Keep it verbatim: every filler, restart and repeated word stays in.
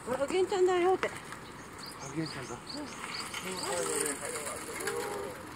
あ、げんちゃんだよって。 あげんちゃんだ。